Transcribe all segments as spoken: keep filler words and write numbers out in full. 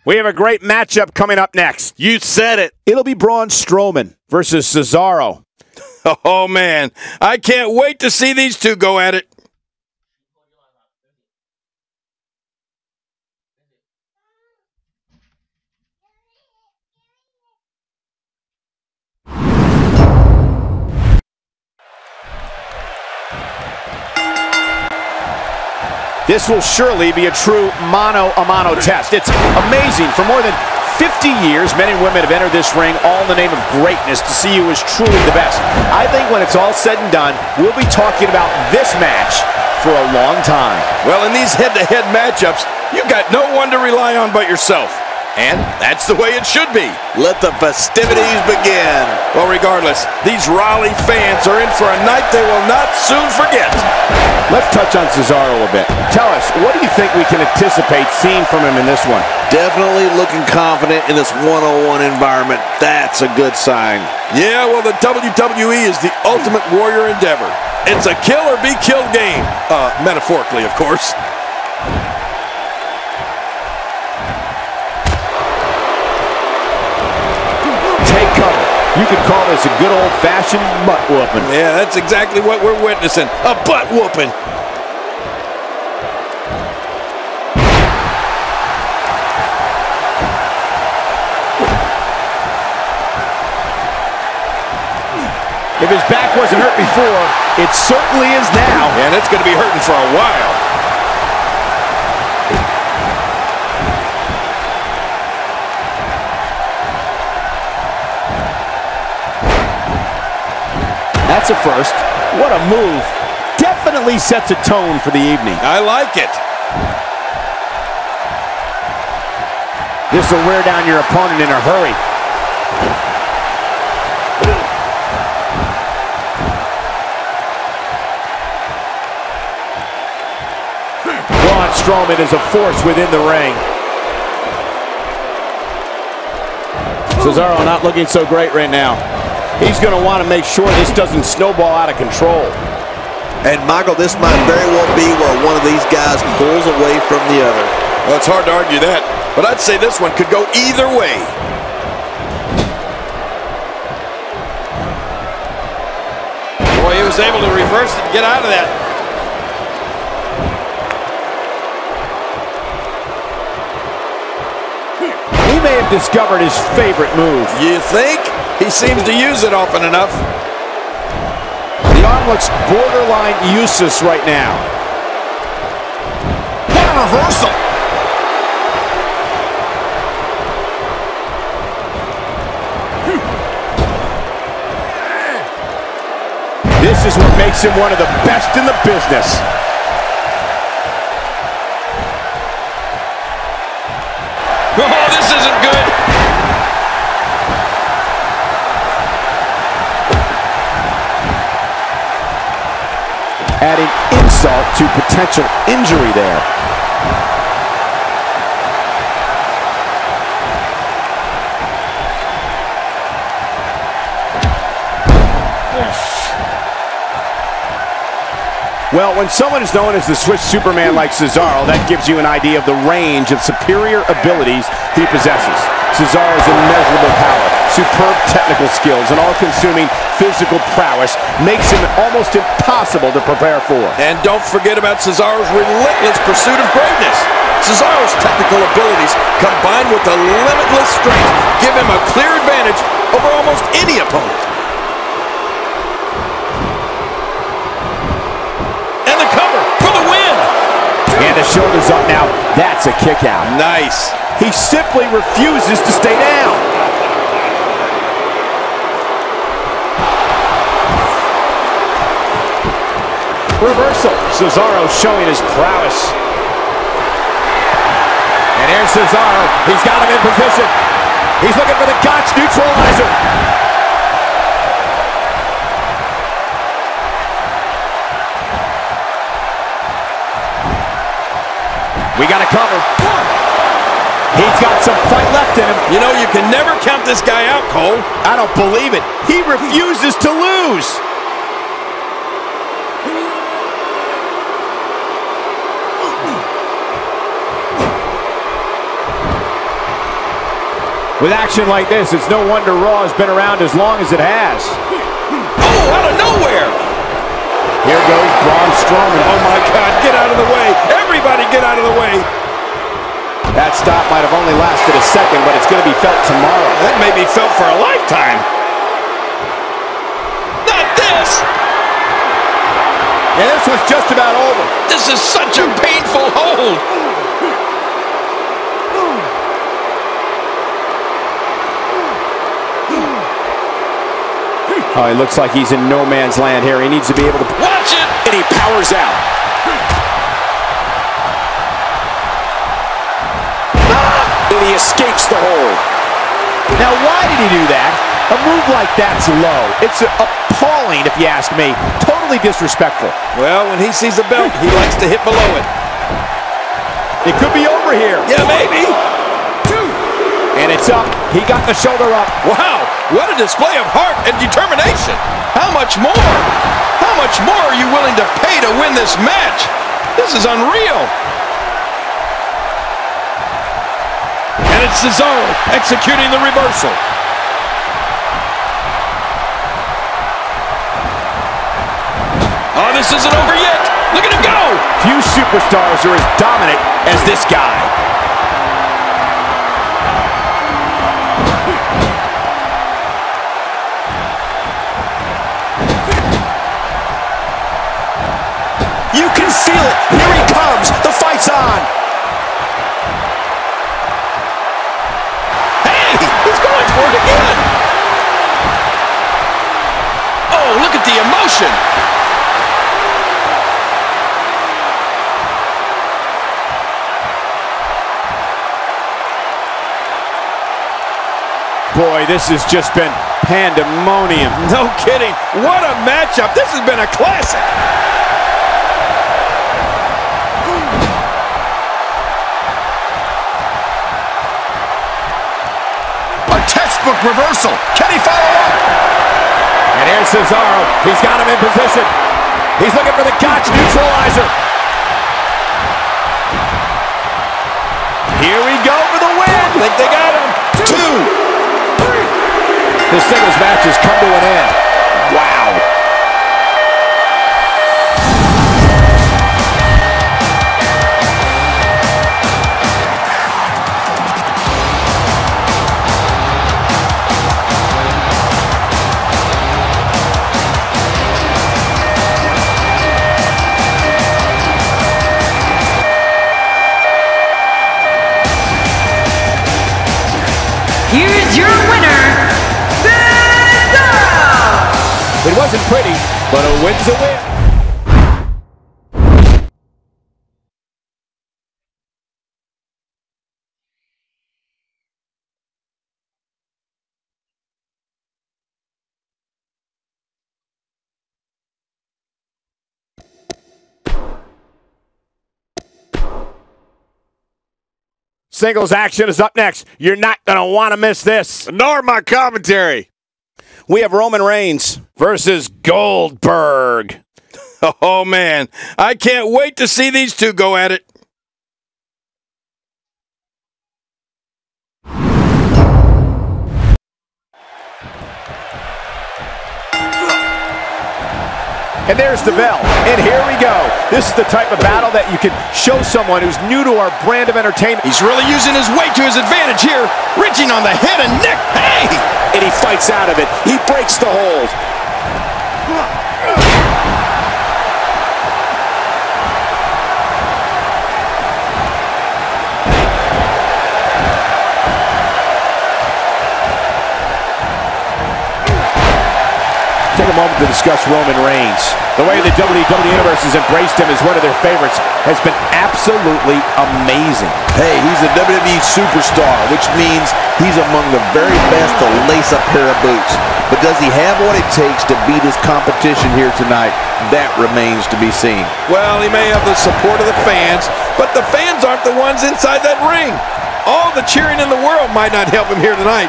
We have a great matchup coming up next. You said it. It'll be Braun Strowman versus Cesaro. Oh, man. I can't wait to see these two go at it. This will surely be a true mano-a-mano test. It's amazing. For more than fifty years, men and women have entered this ring all in the name of greatness to see who is truly the best. I think when it's all said and done, we'll be talking about this match for a long time. Well, in these head-to-head matchups, you've got no one to rely on but yourself. And that's the way it should be. Let the festivities begin. Well, regardless, these Raleigh fans are in for a night they will not soon forget. Let's touch on Cesaro a bit. Tell us, what do you think we can anticipate seeing from him in this one? Definitely looking confident in this one-on-one environment. That's a good sign. Yeah, well, the W W E is the ultimate warrior endeavor. It's a kill or be killed game. Uh, metaphorically, of course. Take cover. You could call this a good old-fashioned butt whooping. Yeah, that's exactly what we're witnessing. A butt whooping. If his back wasn't hurt before, it certainly is now. And it's going to be hurting for a while. That's a first. What a move. Definitely sets a tone for the evening. I like it. This will wear down your opponent in a hurry. Braun Strowman is a force within the ring. Cesaro not looking so great right now. He's going to want to make sure this doesn't snowball out of control. And, Michael, this might very well be where one of these guys pulls away from the other. Well, it's hard to argue that, but I'd say this one could go either way. Boy, he was able to reverse it and get out of that. He may have discovered his favorite move. You think? He seems to use it often enough. The arm looks borderline useless right now. What a reversal! This is what makes him one of the best in the business. Oh, this isn't good. Adding insult to potential injury there. Well, when someone is known as the Swiss Superman like Cesaro, that gives you an idea of the range of superior abilities he possesses. Cesaro's immeasurable power, superb technical skills, and all-consuming physical prowess makes him almost impossible to prepare for. And don't forget about Cesaro's relentless pursuit of greatness. Cesaro's technical abilities, combined with the limitless strength, give him a clear advantage over almost any opponent. And the cover for the win! And the shoulders up now. That's a kick out. Nice. He simply refuses to stay down. Reversal. Cesaro showing his prowess. And here's Cesaro. He's got him in position. He's looking for the Gotch neutralizer. We got a cover. He's got some fight left in him. You know, you can never count this guy out, Cole. I don't believe it. He refuses to lose. With action like this, it's no wonder Raw has been around as long as it has. Oh, out of nowhere! Here goes Braun Strowman. Oh my God, get out of the way! Everybody get out of the way! That stop might have only lasted a second, but it's going to be felt tomorrow. That may be felt for a lifetime. Not this! Yeah, this was just about over. This is such a painful hold. Oh, he looks like he's in no man's land here. He needs to be able to... Watch it! And he powers out. Ah! And he escapes the hold. Now, why did he do that? A move like that's low. It's appalling, if you ask me. Totally disrespectful. Well, when he sees the belt, he likes to hit below it. It could be over here. Yeah, maybe. Two. And it's up. He got the shoulder up. Wow, what a display of heart and determination. How much more? How much more are you willing to pay to win this match? This is unreal. And it's Cesaro executing the reversal. Oh, this isn't over yet. Look at him go. Few superstars are as dominant as this guy. You can feel it. Here he comes. The fight's on. Hey, he's going for it again. Oh, look at the emotion. Boy, this has just been pandemonium. No kidding. What a matchup. This has been a classic. A textbook reversal. Can he follow up? And here's Cesaro. He's got him in position. He's looking for the Gotch neutralizer. Here we go for the win. I think they got him. Two. The singles match has come to an end. Wow. Here's your winner, Cesaro! It wasn't pretty, but a win's a win. Singles action is up next. You're not going to want to miss this. Nor my commentary. We have Roman Reigns versus Goldberg. Oh, man. I can't wait to see these two go at it. And there's the bell. And here we go. This is the type of battle that you can show someone who's new to our brand of entertainment. He's really using his weight to his advantage here, reaching on the head and neck. Hey! And he fights out of it. He breaks the hold. Take a moment to discuss Roman Reigns. The way the W W E Universe has embraced him as one of their favorites has been absolutely amazing. Hey, he's a W W E superstar, which means he's among the very best to lace a pair of boots. But does he have what it takes to beat his competition here tonight? That remains to be seen. Well, he may have the support of the fans, but the fans aren't the ones inside that ring. All the cheering in the world might not help him here tonight.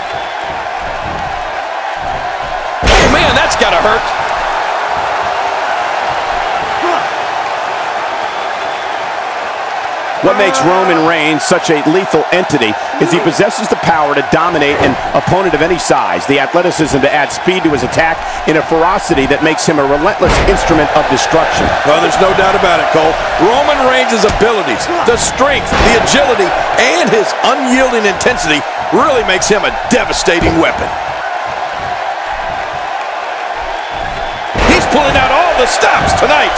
Gotta hurt. What makes Roman Reigns such a lethal entity is he possesses the power to dominate an opponent of any size, the athleticism to add speed to his attack, and a ferocity that makes him a relentless instrument of destruction. Well, there's no doubt about it, Cole. Roman Reigns' abilities, the strength, the agility, and his unyielding intensity really makes him a devastating weapon. He's pulling out all the stops tonight.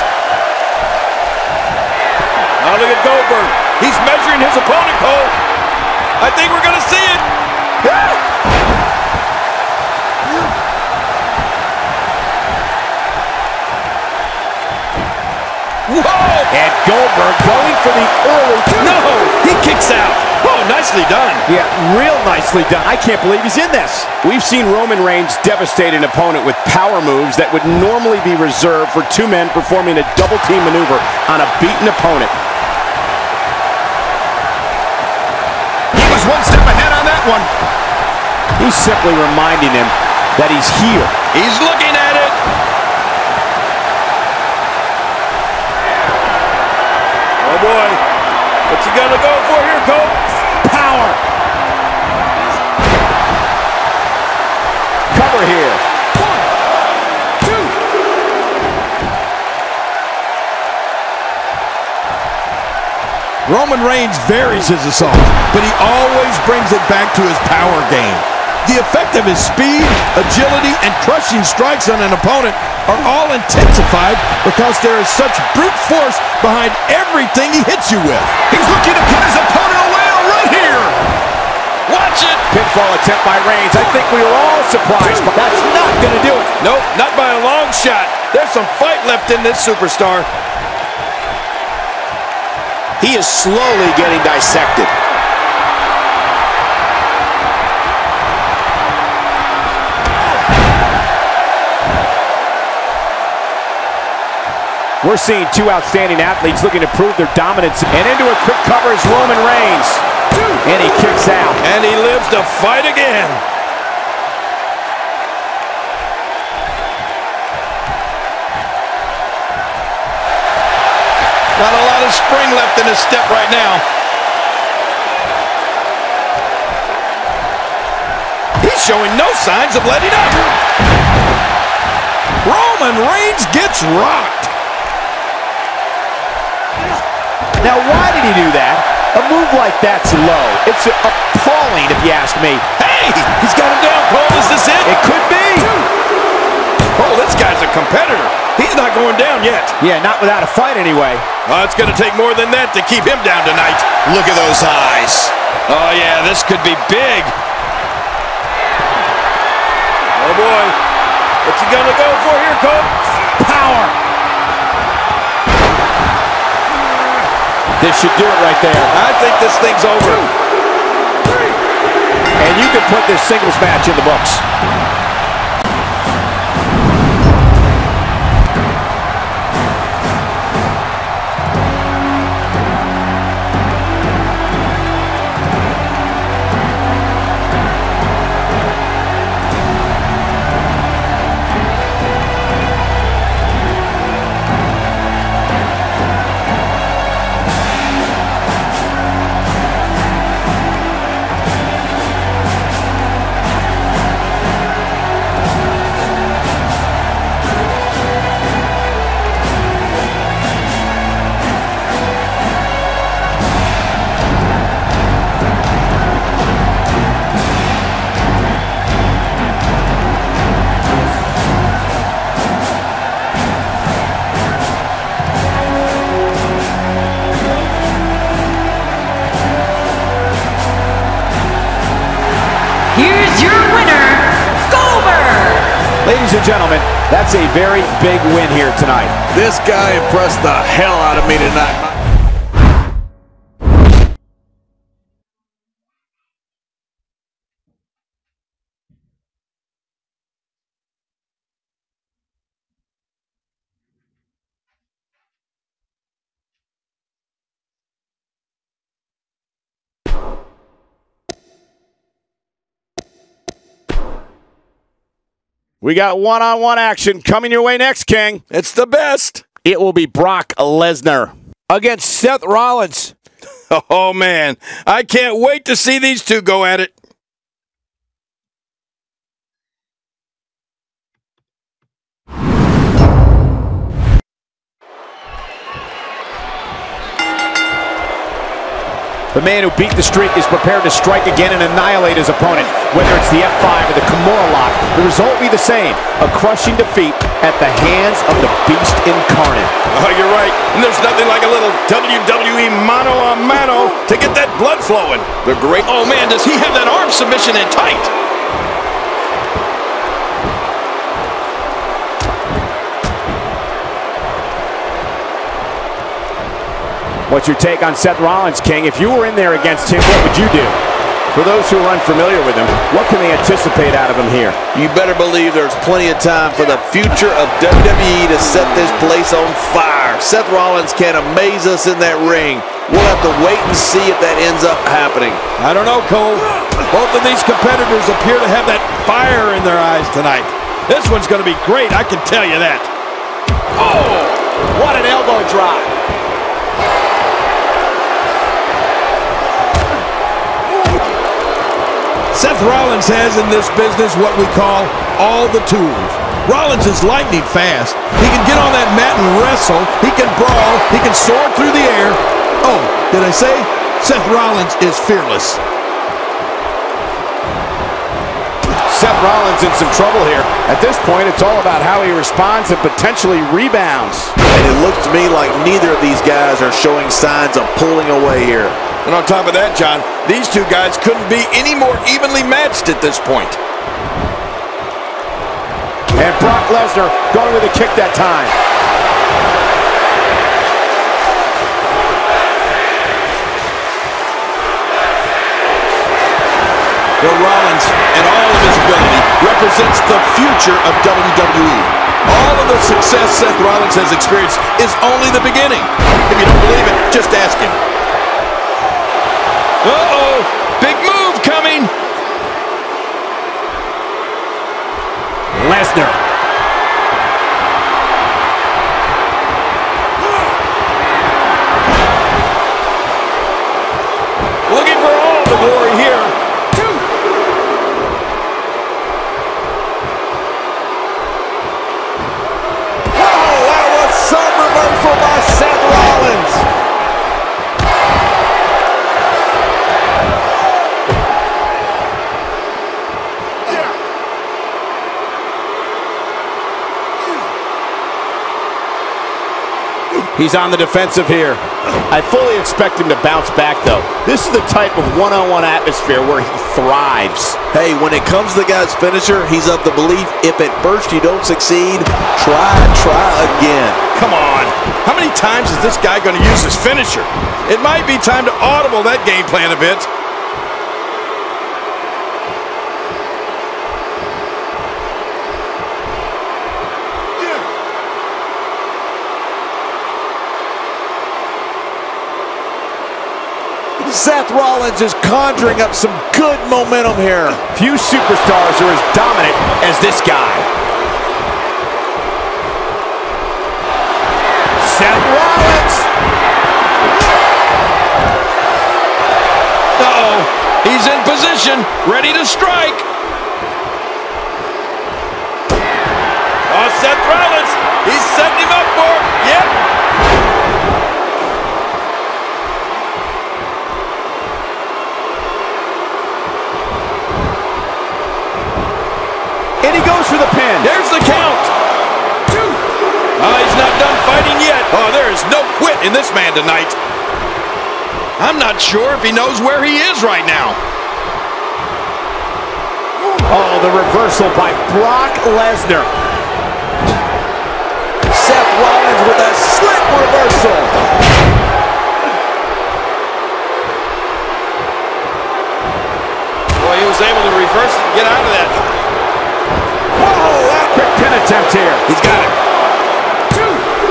Now look at Goldberg. He's measuring his opponent, Cole. I think we're going to see it. Whoa! And Goldberg going for the early two. No! He kicks out. Oh, nicely done. Yeah, real nicely done. I can't believe he's in this. We've seen Roman Reigns devastate an opponent with power moves that would normally be reserved for two men performing a double team maneuver on a beaten opponent. One step ahead on that one. He's simply reminding him that he's here. He's looking at it. Oh boy. What's he gonna go for here, Cole? Power. Cover here. One, two. Roman Reigns varies his assault, but he always brings it back to his power game. The effect of his speed, agility, and crushing strikes on an opponent are all intensified because there is such brute force behind everything he hits you with. He's looking to put his opponent away right here. Watch it. Pinfall attempt by Reigns. I think we were all surprised, but that's not going to do it. Nope, not by a long shot. There's some fight left in this superstar. He is slowly getting dissected. We're seeing two outstanding athletes looking to prove their dominance. And into a quick cover is Roman Reigns. And he kicks out. And he lives to fight again. Not a lot of spring left in his step right now. He's showing no signs of letting up. Roman Reigns gets rocked. Now, why did he do that? A move like that's low. It's appalling, if you ask me. Hey, he's got him down, Cole. Is this it? It could be. Oh, this guy's a competitor. He's not going down yet. Yeah, not without a fight anyway. Oh, it's going to take more than that to keep him down tonight. Look at those eyes. Oh, yeah, this could be big. Oh, boy. What's he going to go for here, Cole? Power. This should do it right there. I think this thing's over. And you can put this singles match in the books. Here's your winner, Goldberg! Ladies and gentlemen, that's a very big win here tonight. This guy impressed the hell out of me tonight. We got one-on-one action coming your way next, King. It's the best. It will be Brock Lesnar against Seth Rollins. Oh, man. I can't wait to see these two go at it. The man who beat the streak is prepared to strike again and annihilate his opponent. Whether it's the F five or the Kimura lock, the result will be the same. A crushing defeat at the hands of the Beast Incarnate. Oh, you're right. And there's nothing like a little W W E mano a mano to get that blood flowing. The great... Oh, man, does he have that arm submission in tight? What's your take on Seth Rollins, King? If you were in there against him, what would you do? For those who are unfamiliar with him, what can they anticipate out of him here? You better believe there's plenty of time for the future of W W E to set this place on fire. Seth Rollins can amaze us in that ring. We'll have to wait and see if that ends up happening. I don't know, Cole. Both of these competitors appear to have that fire in their eyes tonight. This one's going to be great, I can tell you that. Oh, what an elbow drop. Seth Rollins has in this business what we call all the tools. Rollins is lightning fast. He can get on that mat and wrestle. He can brawl. He can soar through the air. Oh, did I say? Seth Rollins is fearless. Seth Rollins in some trouble here. At this point, it's all about how he responds and potentially rebounds. And it looks to me like neither of these guys are showing signs of pulling away here. And on top of that, John, these two guys couldn't be any more evenly matched at this point. And Brock Lesnar going with a kick that time. Well, Rollins, and all of his ability, represents the future of W W E. All of the success Seth Rollins has experienced is only the beginning. If you don't believe it, just ask him. Uh-oh! Big move coming! Lesnar. Looking for all the glory here. Whoa, that was some reversal by Seth Rollins. He's on the defensive here. I fully expect him to bounce back, though. This is the type of one-on-one atmosphere where he thrives. Hey, when it comes to the guy's finisher, he's of the belief if at first you don't succeed, try, try again. Come on. How many times is this guy going to use his finisher? It might be time to audible that game plan a bit. Seth Rollins is conjuring up some good momentum here. Few superstars are as dominant as this guy. Seth Rollins. Uh-oh. He's in position, ready to strike. Oh, Seth Rollins. He's setting him up for it. Yep. And he goes for the pin. There's the count. Two. Oh, he's not done fighting yet. Oh, there is no quit in this man tonight. I'm not sure if he knows where he is right now. Oh, the reversal by Brock Lesnar. Seth Rollins with a slick reversal. Boy, he was able to reverse it and get out of that. Whoa, that quick pin attempt here. He's got it. Two.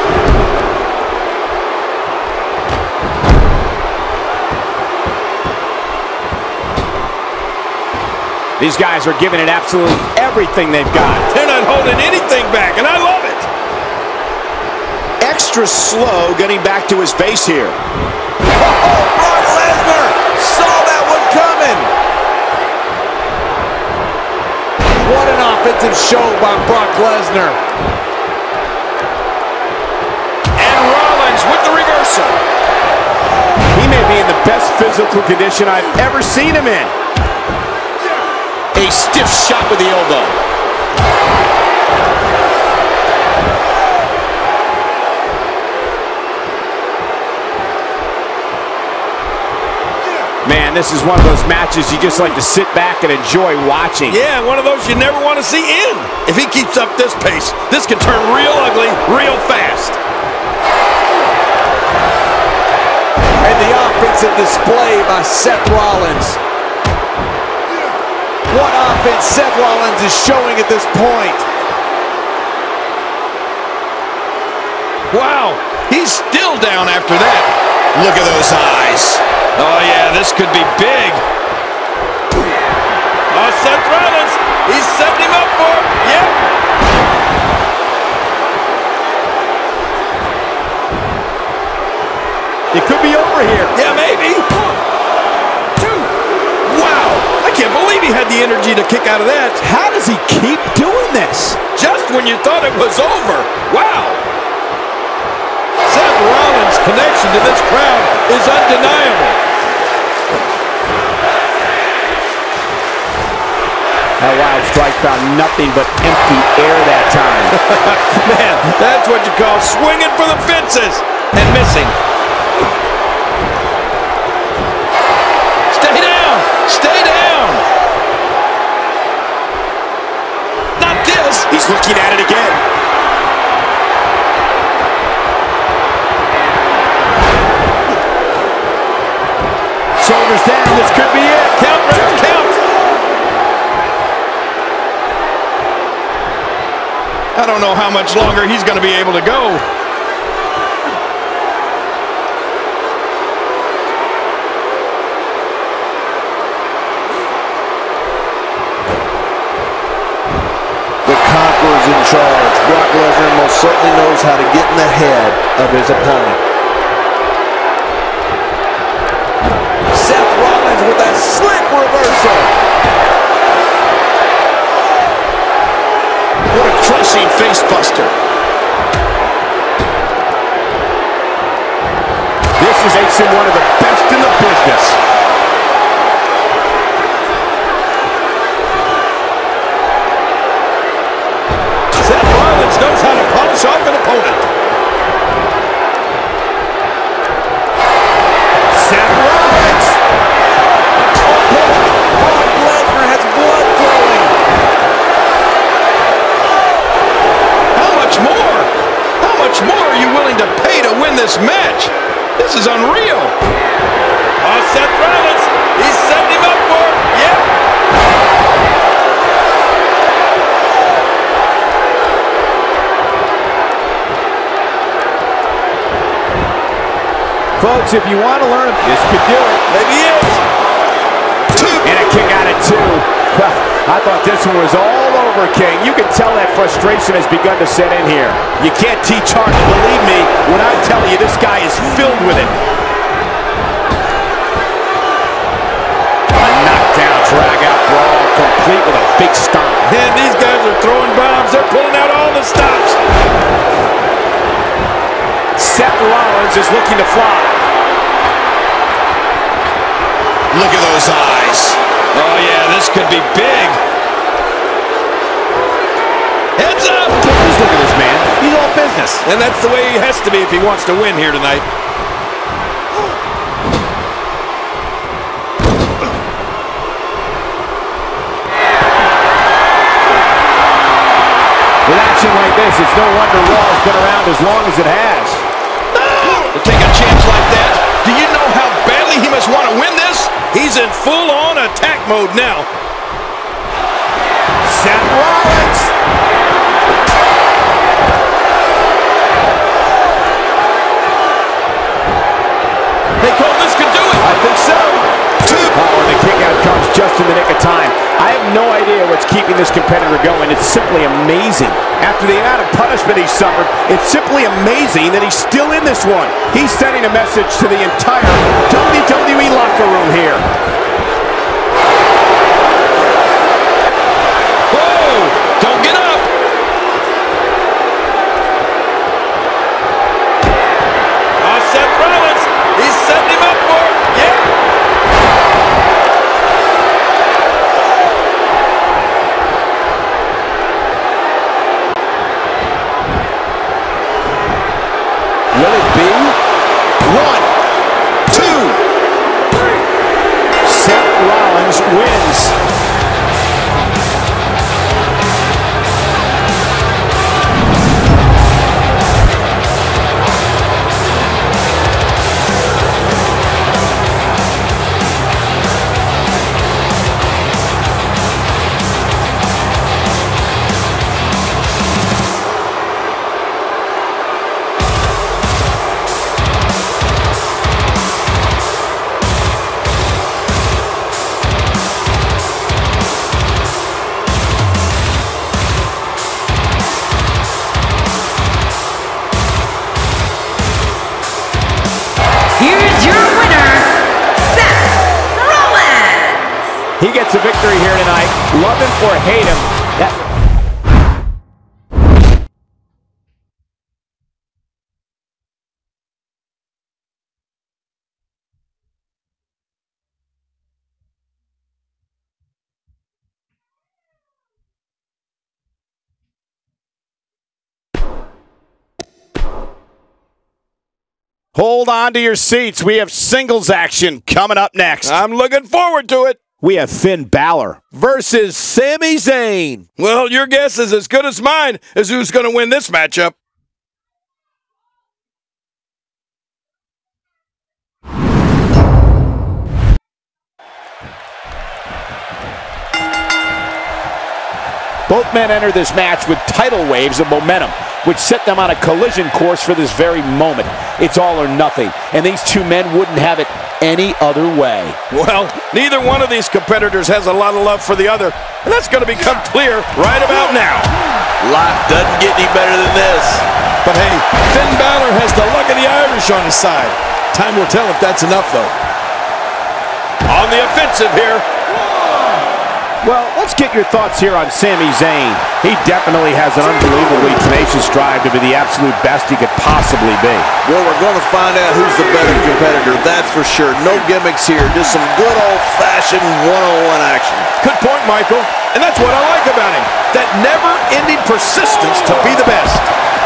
These guys are giving it absolutely everything they've got. They're not holding anything back, and I love it. Extra slow getting back to his base here. Oh, Brock Lesnar saw that one coming. What an offensive show by Brock Lesnar. And Rollins with the reversal. He may be in the best physical condition I've ever seen him in. A stiff shot with the elbow. Man, this is one of those matches you just like to sit back and enjoy watching. Yeah, one of those you never want to see end. If he keeps up this pace, this can turn real ugly real fast. And the offensive display by Seth Rollins. What offense Seth Rollins is showing at this point. Wow, he's still down after that. Look at those eyes. Oh, yeah, this could be big. Oh, Seth Rollins, he's setting him up for it. Yep. It could be over here. Yeah, maybe. One, two. Wow, I can't believe he had the energy to kick out of that. How does he keep doing this? Just when you thought it was over. Wow. Seth Rollins' connection to this crowd is undeniable. That wild strike found nothing but empty air that time. Man, that's what you call swinging for the fences and missing. Stay down! Stay down! Not this! He's looking at it again. Shoulders down, this could be it. Count, ref, count! I don't know how much longer he's going to be able to go. The Conqueror's in charge. Brock Lesnar most certainly knows how to get in the head of his opponent. Seth Rollins with a slick reversal. What a crushing face buster. This is makes him one of the best in the business. Seth Rollins knows how to polish off an opponent. Seth Rollins. Brock Lesnar has blood flowing. How much more? How much more are you willing to pay to win this match? This is unreal. Oh, Seth Rollins, he's setting him up for it. Yep. Folks, if you want to learn, this could do it. Maybe he is. Two. And a kick out at two. Well, I thought this one was all over, King. You can tell that frustration has begun to set in here. You can't teach hard, but believe me when I tell you this guy is filled with it. A knockdown, drag-out brawl, complete with a big stomp. And these guys are throwing bombs. They're pulling out all the stops. Seth Rollins is looking to fly. Look at those eyes. Oh, yeah, this could be big. Heads up! Just look at this man. He's all business. And that's the way he has to be if he wants to win here tonight. With action like this, it's no wonder Raw's been around as long as it has. To take a chance like that, do you know how badly he must want to win this? He's in full-on attack mode now. Seth Rollins. They called this could do it. I think so. Two. Oh, and the kick out comes just in the nick of time. I have no idea what's keeping this competitor going. It's simply amazing. After the amount of punishment he suffered, it's simply amazing that he's still in this one. He's sending a message to the entire W W E locker room here. Whoa! Don't get up! Oh, Seth Rollins! He's setting him up for it! Yeah! Will it be? One, two, three. Seth Rollins wins. Here's your winner, Seth Rollins. He gets a victory here tonight. Love him or hate him. That Hold on to your seats. We have singles action coming up next. I'm looking forward to it. We have Finn Balor versus Sami Zayn. Well, your guess is as good as mine as who's going to win this matchup. Both men enter this match with tidal waves of momentum, which set them on a collision course for this very moment. It's all or nothing, and these two men wouldn't have it any other way. Well, neither one of these competitors has a lot of love for the other, and that's going to become clear right about now. Life doesn't get any better than this. But hey, Finn Balor has the luck of the Irish on his side. Time will tell if that's enough, though. On the offensive here. Well, let's get your thoughts here on Sami Zayn. He definitely has an unbelievably tenacious drive to be the absolute best he could possibly be. Well, we're going to find out who's the better competitor, that's for sure. No gimmicks here, just some good old-fashioned one-on-one action. Good point, Michael. And that's what I like about him. That never-ending persistence to be the best.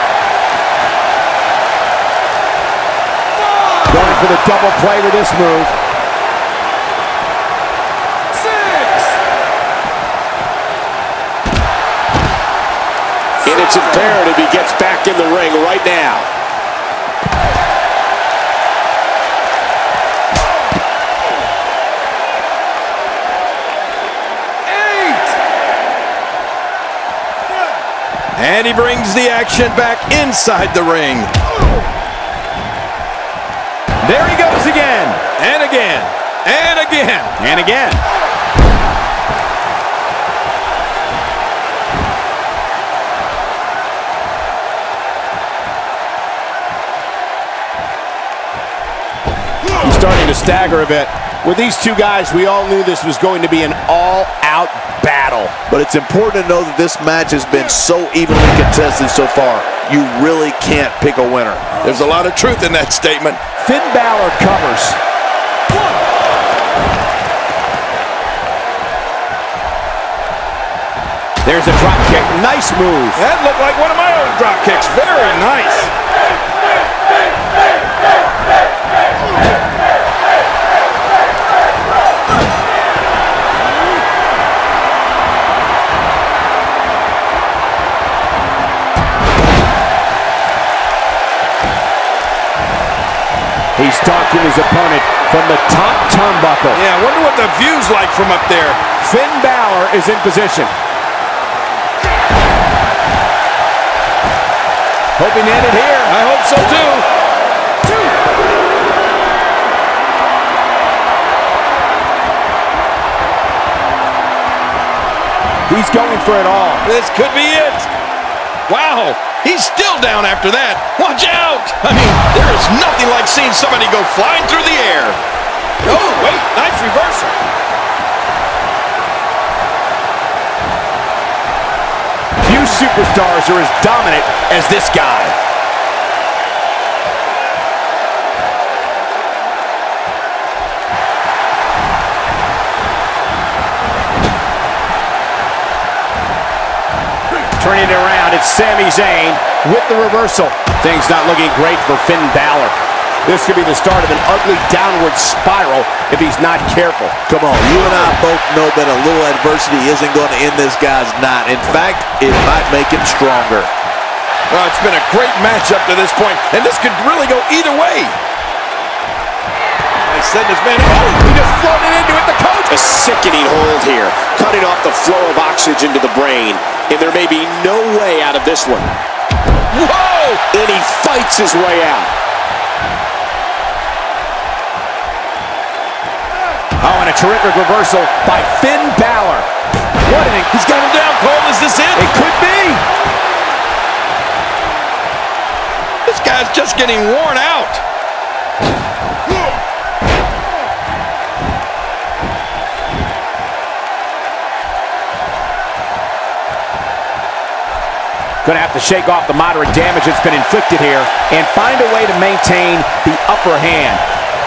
Going for the double play with this move. And it's imperative he gets back in the ring right now. Eight. And he brings the action back inside the ring. There he goes again. And again. And again. And again. Starting to stagger a bit. With these two guys, we all knew this was going to be an all-out battle. But it's important to know that this match has been so evenly contested so far. You really can't pick a winner. There's a lot of truth in that statement. Finn Balor covers. There's a drop kick. Nice move. That looked like one of my own drop kicks. Very nice. He's stalking his opponent from the top turnbuckle. Yeah, I wonder what the view's like from up there. Finn Balor is in position. Hoping to end it here. I hope so too. He's going for it all. This could be it. Wow, he's still down after that. Watch out. I mean, there is nothing like seeing somebody go flying through the air. Oh, wait, nice reversal. Few superstars are as dominant as this guy. Turning it around, it's Sami Zayn with the reversal. Things not looking great for Finn Balor. This could be the start of an ugly downward spiral if he's not careful. Come on, you and I both know that a little adversity isn't going to end this guy's night. In fact, it might make him stronger. Well, it's been a great match up to this point, and this could really go either way. They send this man. Oh, he just floated into it. The coach. A sickening hold here, cutting off the flow of oxygen to the brain, and there may be no way out of this one. Whoa! And he fights his way out. Oh, and a terrific reversal by Finn Balor. What an... He's got him down, Cole. Is this it? It could be. This guy's just getting worn out. Gonna have to shake off the moderate damage that's been inflicted here and find a way to maintain the upper hand.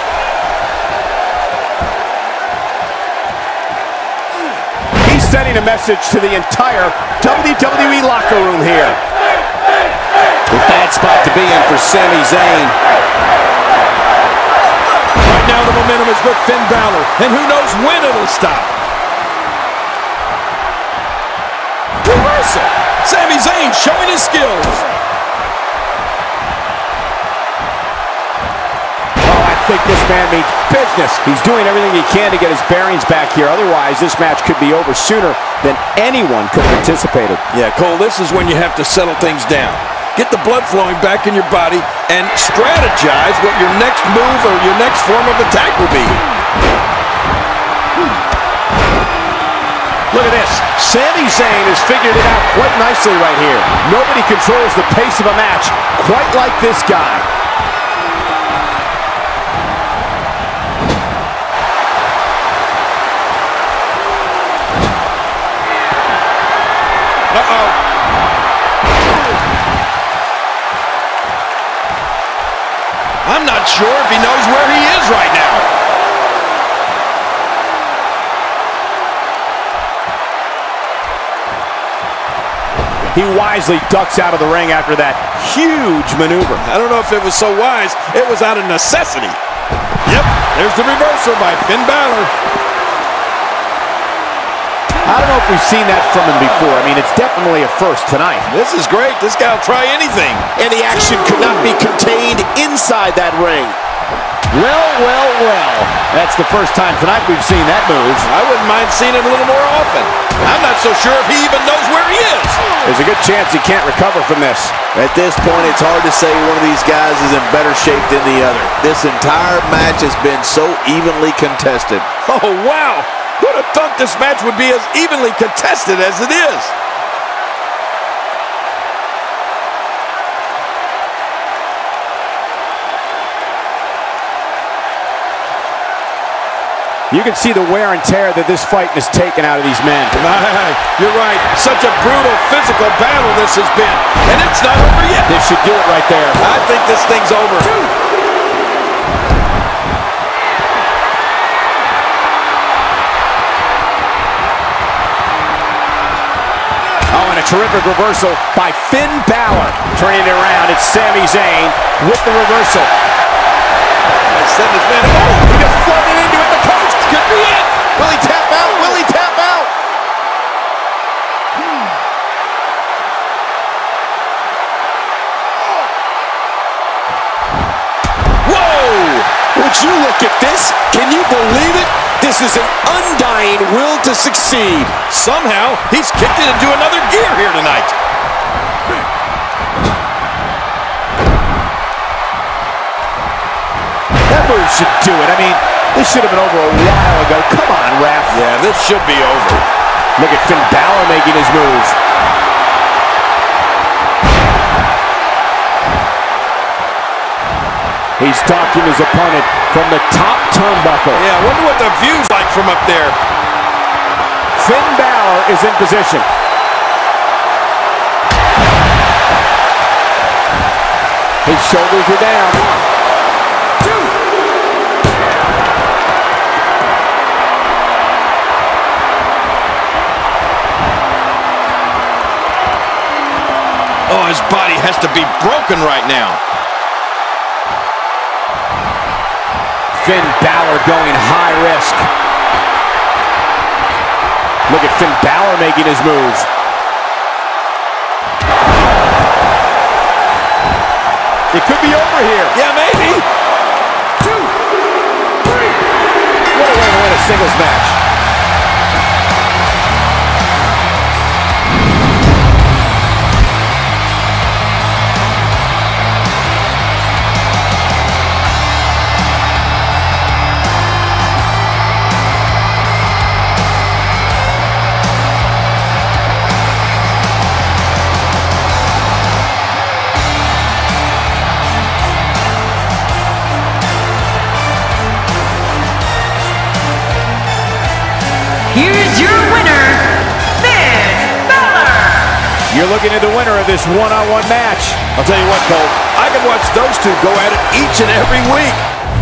He's sending a message to the entire W W E locker room here. A bad spot to be in for Sami Zayn. Right now the momentum is with Finn Balor, and who knows when it'll stop. Reversal. Sami Zayn showing his skills. Oh, I think this man means business. He's doing everything he can to get his bearings back here. Otherwise, this match could be over sooner than anyone could have anticipated. Yeah, Cole, this is when you have to settle things down. Get the blood flowing back in your body and strategize what your next move or your next form of attack will be. Look at this. Sami Zayn has figured it out quite nicely right here. Nobody controls the pace of a match quite like this guy. Uh-oh. I'm not sure if he knows where he is right now. He wisely ducks out of the ring after that huge maneuver. I don't know if it was so wise. It was out of necessity. Yep, there's the reversal by Finn Balor. I don't know if we've seen that from him before. I mean, it's definitely a first tonight. This is great. This guy will try anything. And the action could not be contained inside that ring. Well, well, well. That's the first time tonight we've seen that move. I wouldn't mind seeing it a little more often. I'm not so sure if he even knows where he is. There's a good chance he can't recover from this. At this point, it's hard to say one of these guys is in better shape than the other. This entire match has been so evenly contested. Oh, wow. Who'd have thought this match would be as evenly contested as it is? You can see the wear and tear that this fight has taken out of these men. You're right. Such a brutal physical battle this has been. And it's not over yet. This should do it right there. I think this thing's over. Oh, and a terrific reversal by Finn Balor. Turning it around, it's Sami Zayn with the reversal. Send this man. Oh, he just floated into it. The coach could be it. Will he tap out? Will he tap out? Whoa! Would you look at this? Can you believe it? This is an undying will to succeed. Somehow, he's kicked it into another gear here tonight. That move should do it. I mean, this should have been over a while ago. Come on, ref. Yeah, this should be over. Look at Finn Balor making his move. He's stalking his opponent from the top turnbuckle. Yeah, I wonder what the view's like from up there. Finn Balor is in position. His shoulders are down. Two. Oh, his body has to be broken right now. Finn Balor going high risk. Look at Finn Balor making his moves. It could be over here. Yeah, maybe. Two, three. What a way to win a singles match. Here is your winner, Finn Balor. You're looking at the winner of this one-on-one match. I'll tell you what, Cole, I can watch those two go at it each and every week.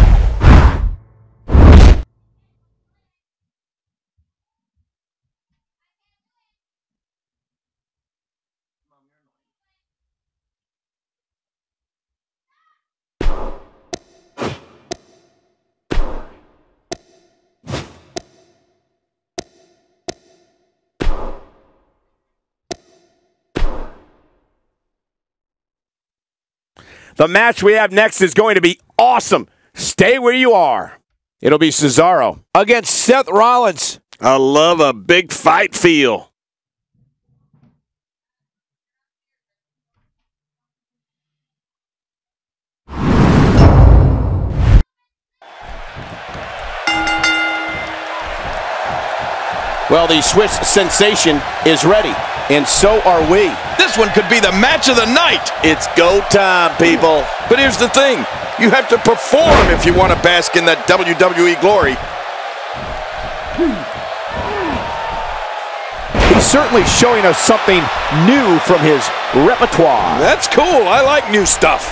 The match we have next is going to be awesome. Stay where you are. It'll be Cesaro against Seth Rollins. I love a big fight feel. Well, the Swiss sensation is ready, and so are we. This one could be the match of the night. It's go time, people. But here's the thing. You have to perform if you want to bask in that W W E glory. He's certainly showing us something new from his repertoire. That's cool. I like new stuff.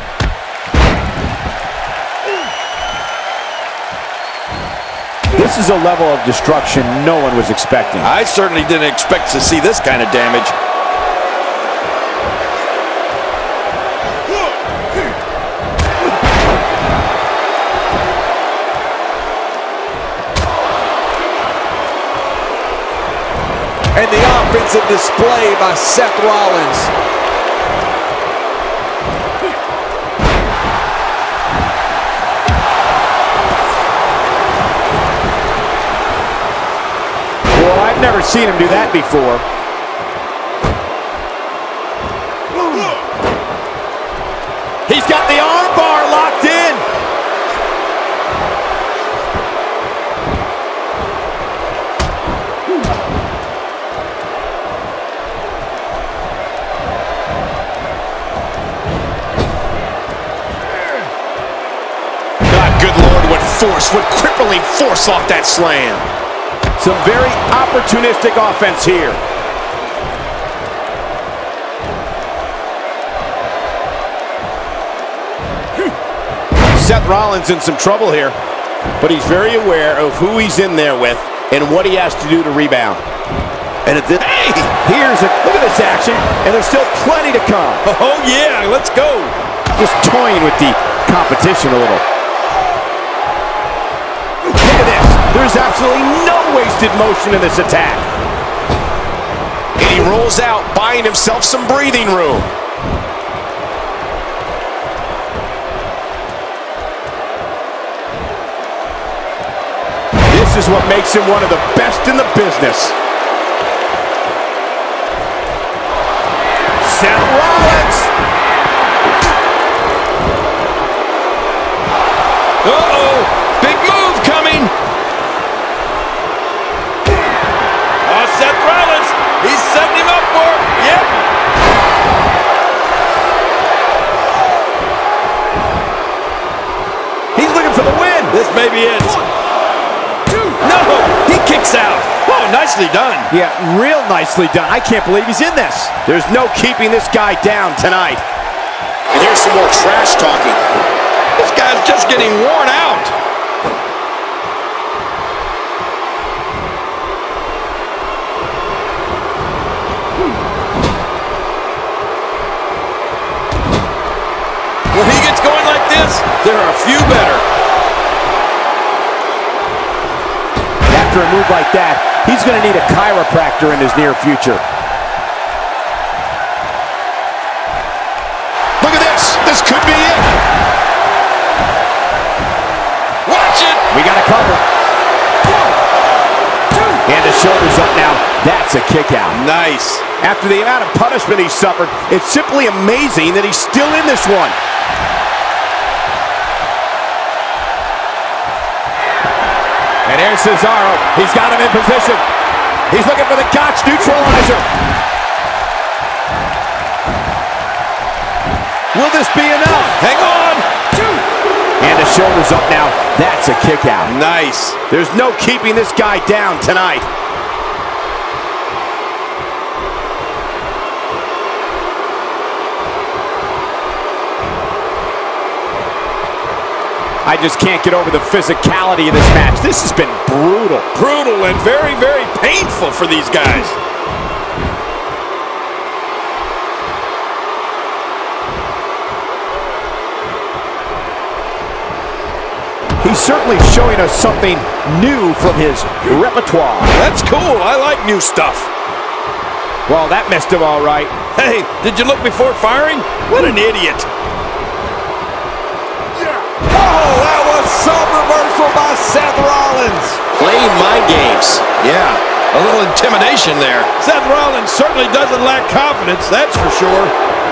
This is a level of destruction no one was expecting. I certainly didn't expect to see this kind of damage. And the offensive display by Seth Rollins. Well, I've never seen him do that before. He's got the arm bar locked in. God, good Lord, what force, what crippling force off that slam. Some very opportunistic offense here. Seth Rollins in some trouble here, but he's very aware of who he's in there with and what he has to do to rebound. And at this, Hey, here's a look at this action, and there's still plenty to come. Oh, yeah, let's go. Just toying with the competition a little. Look at this. There's absolutely no wasted motion in this attack. And he rolls out, buying himself some breathing room. This is what makes him one of the best in the business. Seth Rollins. Uh-oh, big move coming. Oh, Seth may be it. No, he kicks out. Oh, nicely done. Yeah, real nicely done. I can't believe he's in this. There's no keeping this guy down tonight. And here's some more trash talking. This guy's just getting worn out. When he gets going like this, there are a few better. After a move like that, he's going to need a chiropractor in his near future. Look at this. This could be it. Watch it. We got a cover. And the shoulder's up now. That's a kick out. Nice. After the amount of punishment he suffered, it's simply amazing that he's still in this one. And here's Cesaro. He's got him in position. He's looking for the Gotch neutralizer. Will this be enough? Hang on. And the shoulder's up now. That's a kick out. Nice. There's no keeping this guy down tonight. I just can't get over the physicality of this match. This has been brutal. Brutal and very, very painful for these guys. He's certainly showing us something new from his repertoire. That's cool. I like new stuff. Well, that messed him all right. Hey, did you look before firing? What an idiot. Oh, that was some reversal by Seth Rollins. Playing mind games. Yeah, a little intimidation there. Seth Rollins certainly doesn't lack confidence, that's for sure.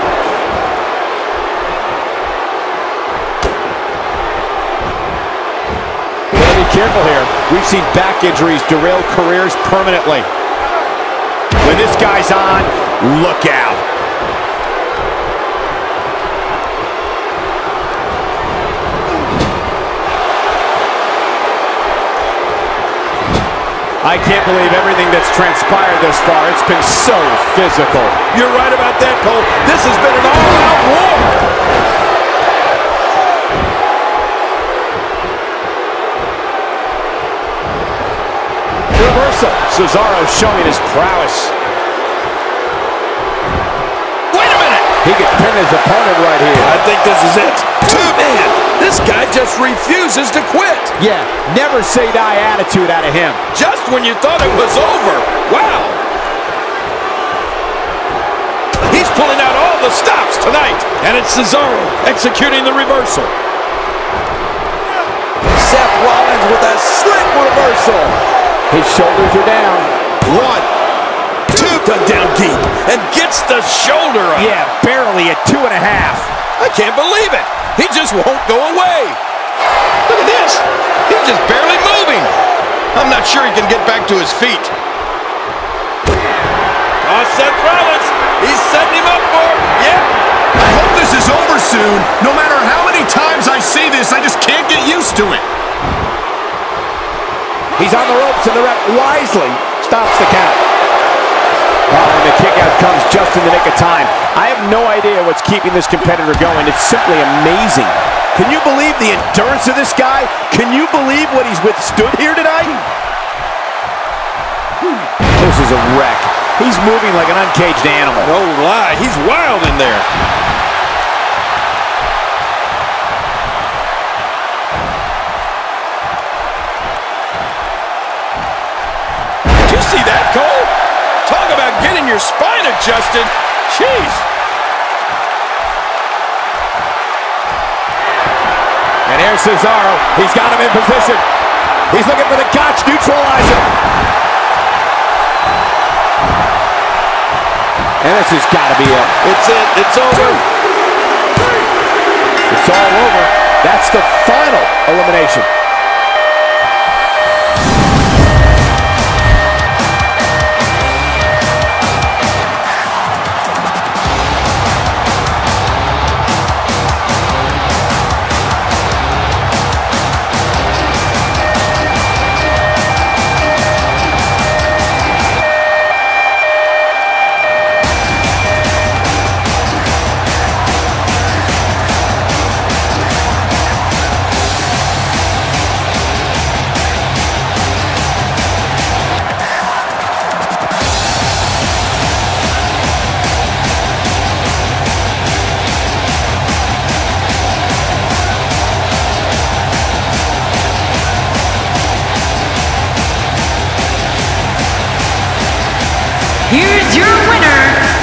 Gotta be careful here. We've seen back injuries derail careers permanently. When this guy's on, look out. I can't believe everything that's transpired thus far. It's been so physical. You're right about that, Cole. This has been an all-out war. Reversal. Cesaro showing his prowess. Wait a minute. He could pin his opponent right here. I think this is it. Two man. This guy just refuses to quit. Yeah, never say die attitude out of him. Just when you thought it was over. Wow. He's pulling out all the stops tonight. And it's Cesaro executing the reversal. Seth Rollins with a slick reversal. His shoulders are down. One, two, done down deep. And gets the shoulder up. Yeah, barely at two and a half. I can't believe it. He just won't go away. Look at this. He's just barely moving. I'm not sure he can get back to his feet. Oh, Seth Rollins. He's setting him up for it. Yep. I hope this is over soon. No matter how many times I see this, I just can't get used to it. He's on the ropes and the ref wisely stops the count. Oh, and the kick out comes just in the nick of time. I have no idea what's keeping this competitor going. It's simply amazing. Can you believe the endurance of this guy? Can you believe what he's withstood here tonight? This is a wreck. He's moving like an uncaged animal. No lie. He's wild in there. Did you see that, Cole? Talk about getting your spine adjusted. Jeez. And here's Cesaro. He's got him in position. He's looking for the Gotch neutralizer. And this has got to be it. It's it. It's over. It's all over. That's the final elimination. here's your winner,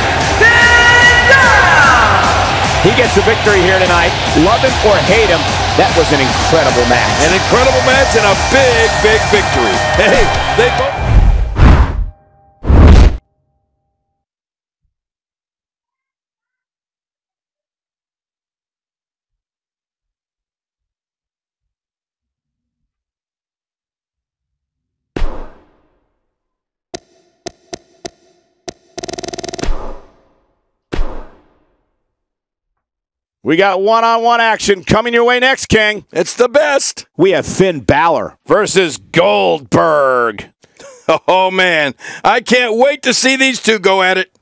Cesaro! He gets the victory here tonight. Love him or hate him, that was an incredible match. An incredible match and a big, big victory. Hey, they both... We got one-on-one action coming your way next, King. It's the best. We have Finn Balor versus Goldberg. Oh, man. I can't wait to see these two go at it.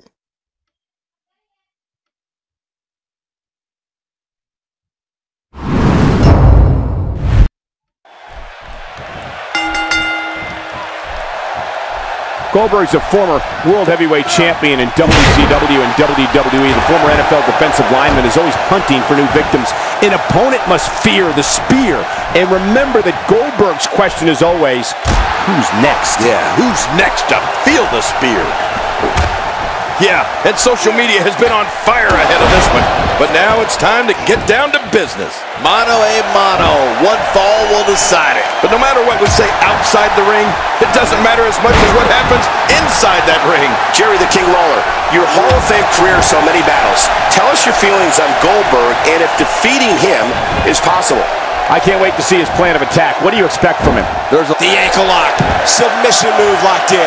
Goldberg's a former World Heavyweight Champion in W C W and W W E. The former N F L defensive lineman is always hunting for new victims. An opponent must fear the spear. And remember that Goldberg's question is always, who's next? Yeah, who's next to feel the spear? Yeah, and social media has been on fire ahead of this one. But now it's time to get down to business. Mano a mano. One fall will decide it. But no matter what we say outside the ring, it doesn't matter as much as what happens inside that ring. Jerry the King Lawler, your Hall of Fame career saw many battles. Tell us your feelings on Goldberg and if defeating him is possible. I can't wait to see his plan of attack. What do you expect from him? There's a The ankle lock. Submission move locked in.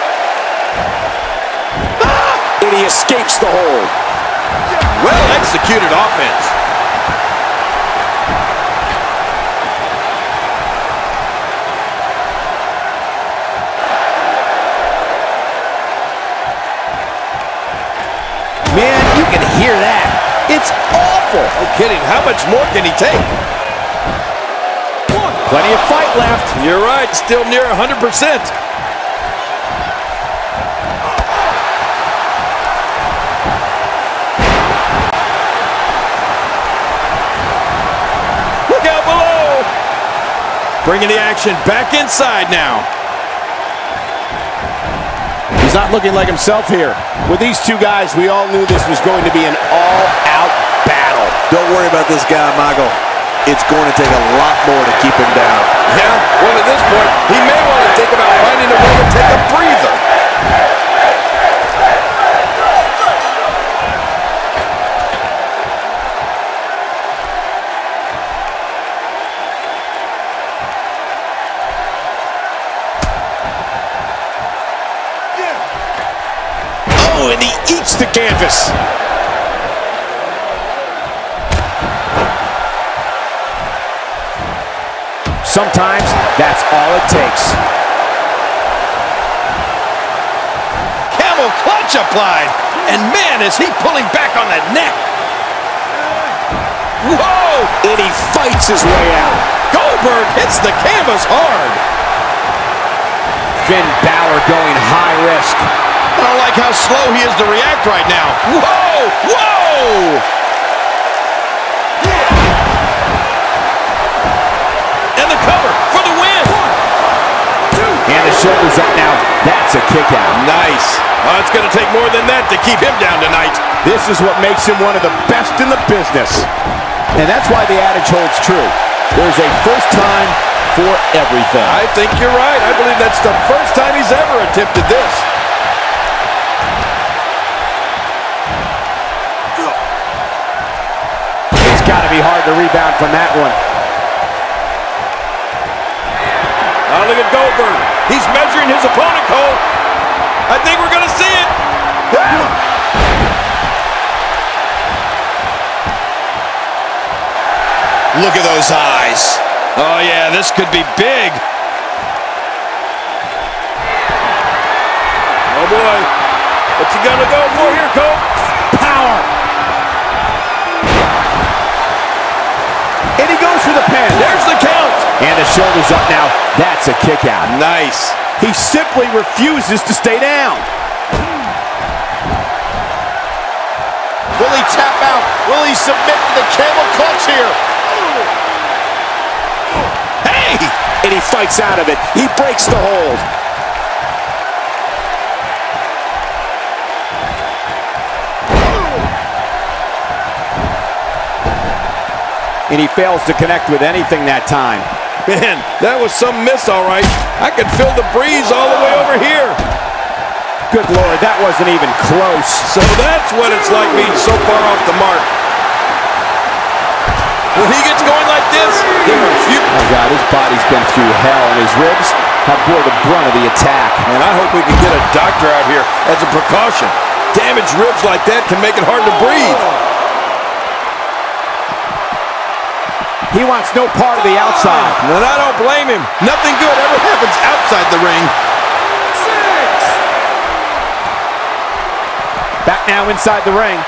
And he escapes the hold. Well executed offense. Man, you can hear that. It's awful. No kidding. How much more can he take? Plenty of fight left. You're right. Still near one hundred percent. Look out below. Bringing the action back inside now. He's not looking like himself here. With these two guys, we all knew this was going to be an all-out battle. Don't worry about this guy, Michael. It's going to take a lot more to keep him down. Yeah, well, at this point, he may want to think about finding a way to take a breather. Oh, and he eats the canvas. Sometimes that's all it takes. Camel clutch applied. And man, is he pulling back on that neck. Whoa! And he fights his way out. Goldberg hits the canvas hard. Finn Balor going high risk. I don't like how slow he is to react right now. Whoa! Whoa! And the cover for the win. And the shoulders up now. That's a kick out. Nice. Well, it's going to take more than that to keep him down tonight. This is what makes him one of the best in the business. And that's why the adage holds true. There's a first time for everything. I think you're right. I believe that's the first time he's ever attempted this. It's got to be hard to rebound from that one. Oh, look at Goldberg. He's measuring his opponent, Cole. I think we're going to see it. Look at those eyes. Oh, yeah, this could be big. Oh, boy. What's he going to go for here, Cole? Power. And he goes for the pin. There's the count. And the shoulders up now. That's a kick out. Nice. He simply refuses to stay down. Will he tap out? Will he submit to the camel clutch here? Hey! And he fights out of it. He breaks the hold. and he fails to connect with anything that time. Man, that was some miss, all right. I could feel the breeze all the way over here. Good Lord, that wasn't even close. So that's what it's like being so far off the mark. When he gets going like this, there are a few... Oh, God, his body's been through hell, and his ribs have bore the brunt of the attack. And I hope we can get a doctor out here as a precaution. Damaged ribs like that can make it hard to breathe. He wants no part of the outside. And I don't blame him. Nothing good ever happens outside the ring. Six. Back now inside the ring.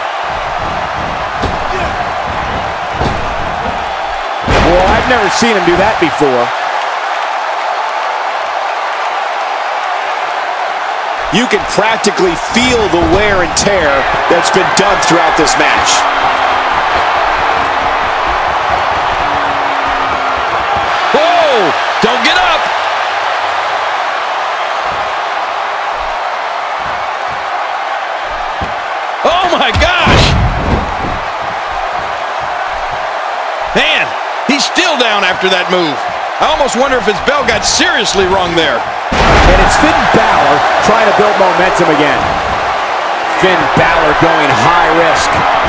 Well, I've never seen him do that before. You can practically feel the wear and tear that's been done throughout this match. Whoa! Don't get up! Oh my gosh! Man, he's still down after that move. I almost wonder if his bell got seriously wrong there. And it's Finn Balor trying to build momentum again. Finn Balor going high risk.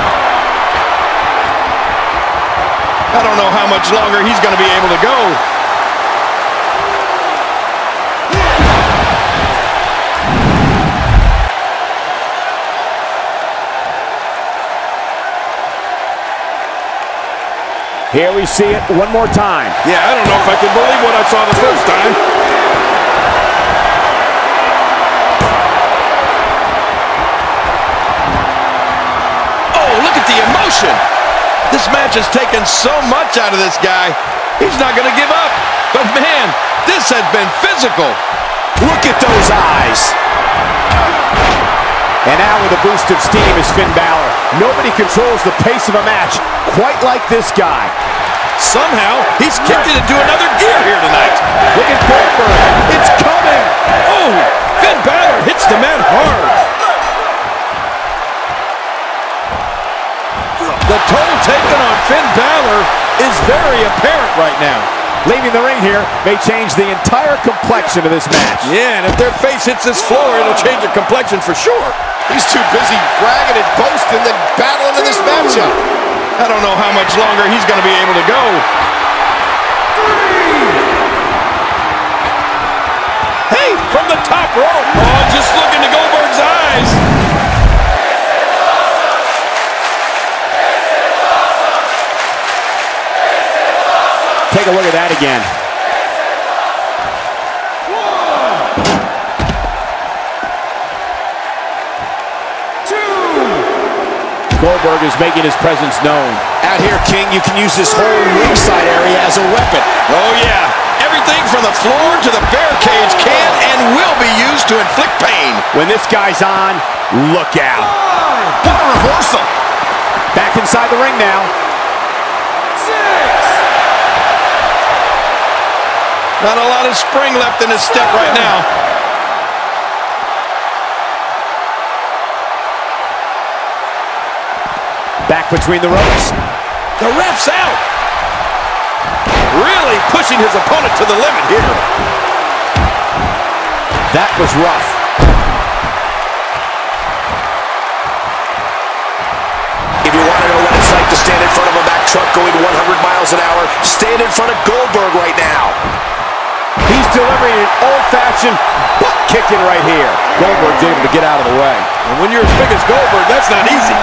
I don't know how much longer he's going to be able to go. Here we see it one more time. Yeah, I don't know if I can believe what I saw the first time. Oh, look at the emotion. This match has taken so much out of this guy. He's not going to give up. But man, this has been physical. Look at those eyes. And now with a boost of steam is Finn Balor. Nobody controls the pace of a match quite like this guy. Somehow, he's kicked it into another gear here tonight. Look at Goldberg. It's coming. Oh, Finn Balor hits the man hard. The toll taken on Finn Balor is very apparent right now. Leaving the ring here may change the entire complexion of this match. Yeah, and if their face hits this floor, it'll change the complexion for sure. He's too busy bragging and boasting than battling in this matchup. I don't know how much longer he's going to be able to go. Hey, from the top rope. Oh, just look into Goldberg's eyes. Take a look at that again. Goldberg is making his presence known. Out here, King, you can use this whole ringside area as a weapon. Oh, yeah. Everything from the floor to the barricades can and will be used to inflict pain. When this guy's on, look out. What a reversal. Back inside the ring now. Six. Not a lot of spring left in his step right now. Back between the ropes. The ref's out. Really pushing his opponent to the limit here. That was rough. If you want to know what it's like to stand in front of a Mack truck going one hundred miles an hour, stand in front of Goldberg right now. He's delivering an old-fashioned butt kicking right here. Goldberg's able to get out of the way. And when you're as big as Goldberg, that's not easy.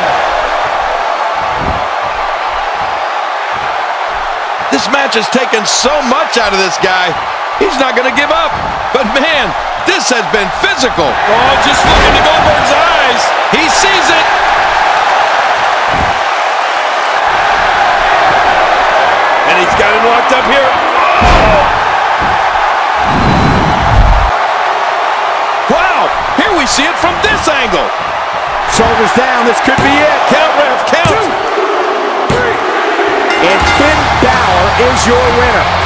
This match has taken so much out of this guy. He's not going to give up. But man, this has been physical. Oh, just look into Goldberg's eyes. He sees it. And he's got him locked up here. Oh. Wow, here we see it from this angle. Shoulders down, this could be it. Count, ref, count. Two, three. And Finn Balor is your winner.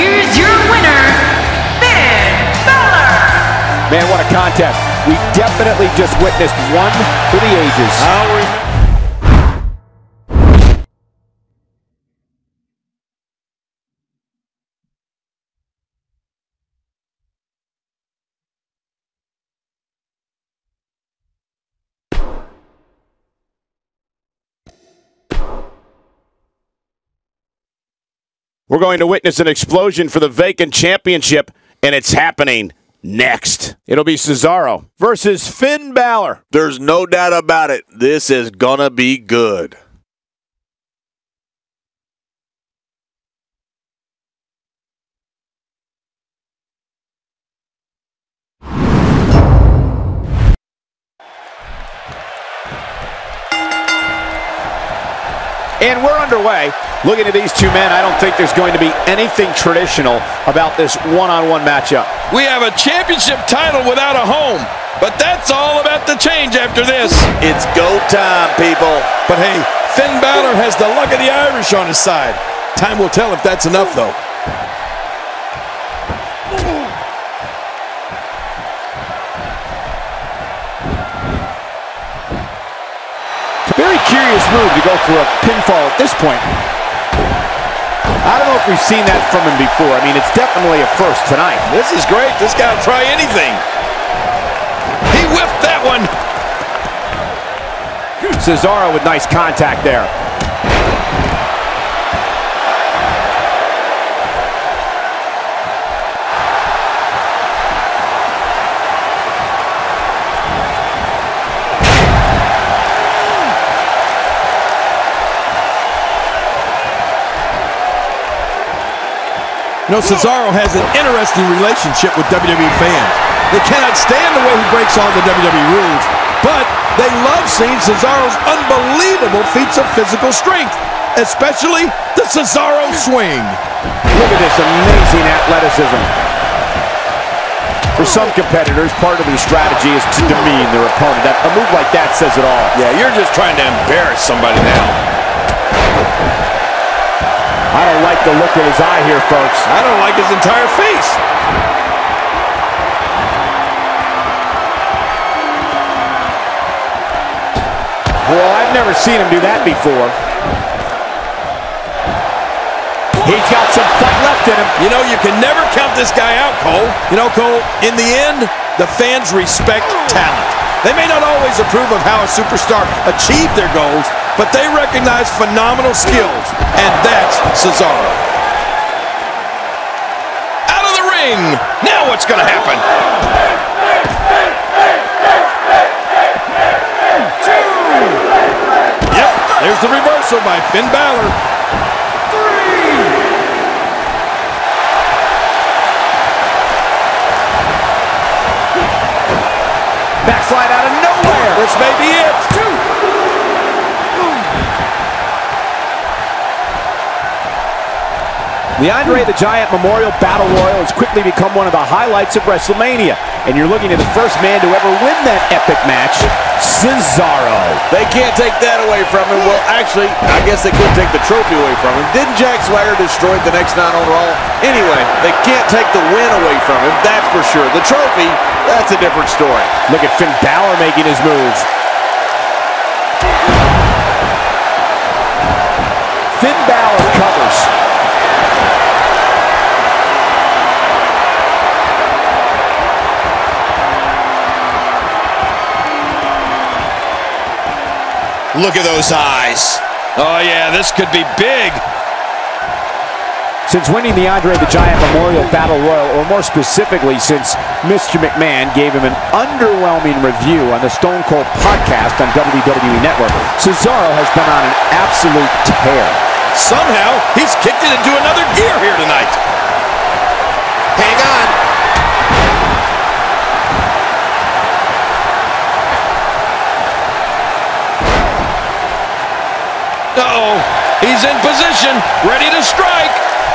here's your winner, Finn Balor. Man, what a contest. We definitely just witnessed one for the ages. I'll remember. We're going to witness an explosion for the vacant championship, and it's happening next. It'll be Cesaro versus Finn Balor. There's no doubt about it. This is gonna be good. And we're underway. Looking at these two men, I don't think there's going to be anything traditional about this one-on-one matchup. We have a championship title without a home, but that's all about to change after this. It's go time, people. But hey, Finn Balor has the luck of the Irish on his side. Time will tell if that's enough, though. Very curious move to go for a pinfall at this point. I don't know if we've seen that from him before. I mean, it's definitely a first tonight. This is great. This guy will try anything. He whiffed that one. Cesaro with nice contact there. You know, Cesaro has an interesting relationship with W W E fans. They cannot stand the way he breaks all the W W E rules, but they love seeing Cesaro's unbelievable feats of physical strength, especially the Cesaro swing. Look at this amazing athleticism. For some competitors, part of their strategy is to demean their opponent. A move like that says it all. Yeah, you're just trying to embarrass somebody now. I don't like the look in his eye here, folks. I don't like his entire face. Well, I've never seen him do that before. He's got some fight left in him. You know, you can never count this guy out, Cole. You know, Cole, in the end, the fans respect talent. They may not always approve of how a superstar achieved their goals, but they recognize phenomenal skills, and that's Cesaro. Out of the ring! Now what's going to happen? Yep, there's the reversal by Finn Balor. Backslide out of nowhere. This may be it. Two. The Andre the Giant Memorial Battle Royal has quickly become one of the highlights of WrestleMania. And you're looking at the first man to ever win that epic match, Cesaro. They can't take that away from him. Well, actually, I guess they could take the trophy away from him. Didn't Jack Swagger destroy the next night on Raw? Anyway, they can't take the win away from him, that's for sure. The trophy, that's a different story. Look at Finn Balor making his moves. Finn Balor covers. Look at those eyes. Oh, yeah, this could be big. Since winning the Andre the Giant Memorial Battle Royal, or more specifically, since Mister McMahon gave him an underwhelming review on the Stone Cold podcast on W W E Network, Cesaro has been on an absolute tear. Somehow, he's kicked it into another gear here tonight. Hang on. Uh-oh, he's in position, ready to strike.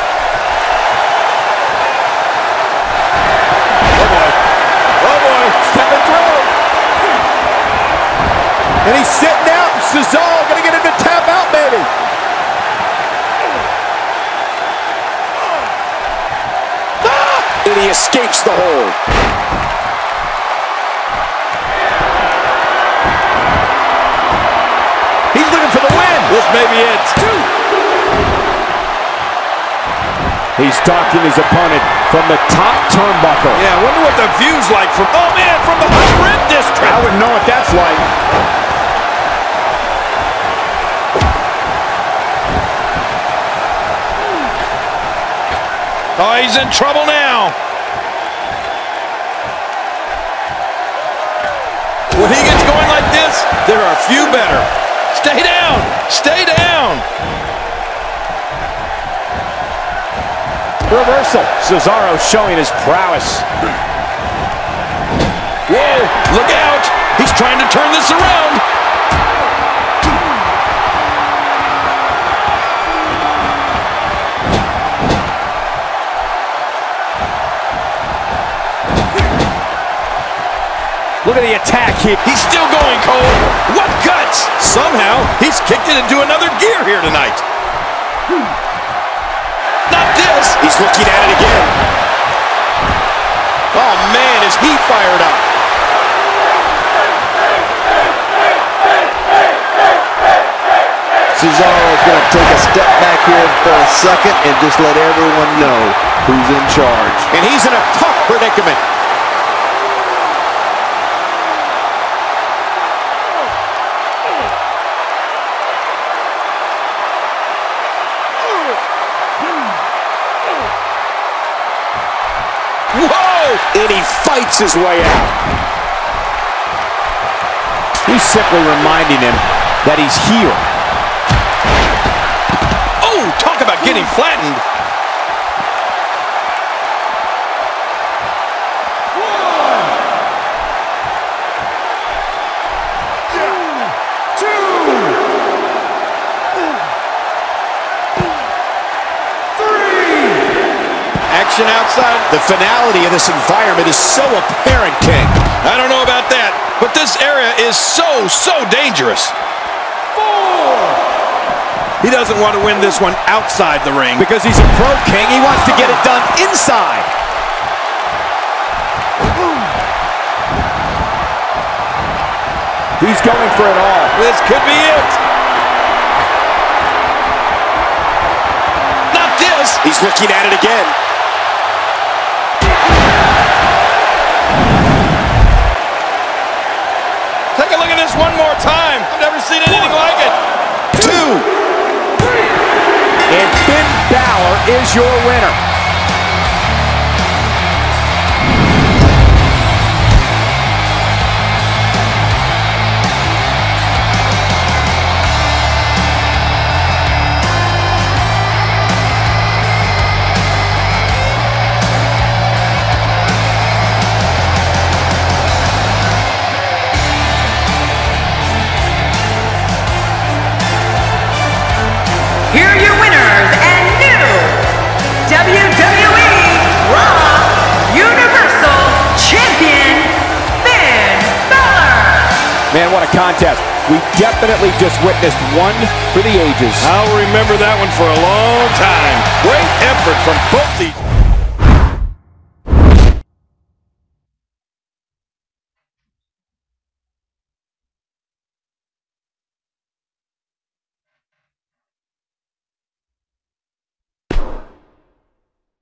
Oh boy, oh boy, stepping through. And he's sitting out, Cesaro gonna get him to tap out, baby. and he escapes the hold. He's looking for the win. This may be it. Two. He's stalking his opponent from the top turnbuckle. Yeah, I wonder what the view's like from, oh man, from the high red district. I wouldn't know what that's like. Oh, he's in trouble now. When he gets going like this, there are few better. Stay down! Stay down! Reversal. Cesaro showing his prowess. Whoa, look out! He's trying to turn this around. Look at the attack here. He's still going, Cole. What guts! Somehow, he's kicked it into another gear here tonight. Not this! He's looking at it again. Oh, man, is he fired up. Cesaro's going to take a step back here for a second and just let everyone know who's in charge. And he's in a tough predicament. Whoa! And he fights his way out. He's simply reminding him that he's here. Oh, talk about getting flattened. Action outside. The finality of this environment is so apparent, King. I don't know about that, but this area is so, so dangerous. Four. He doesn't want to win this one outside the ring. Because he's a pro, King. He wants to get it done inside. He's going for it all. This could be it. Not this. He's looking at it again. Take a look at this one more time. I've never seen anything like it. Two. And Finn Balor is your winner. Here are your winners and new W W E Raw Universal Champion, Finn Balor. Man, what a contest. We definitely just witnessed one for the ages. I'll remember that one for a long time. Great effort from both these.